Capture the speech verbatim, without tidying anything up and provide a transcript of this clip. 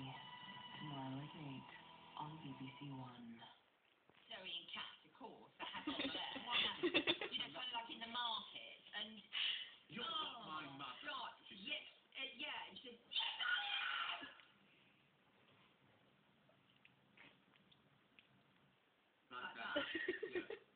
tomorrow at eight on B B C One. Zoe and Cat, of course, that happened over there. What happened? You know, kind of like in the market, and... You're oh, not my mother. God, yes, uh, yeah, and she said, yes, I am! Like Like that. that. Yeah.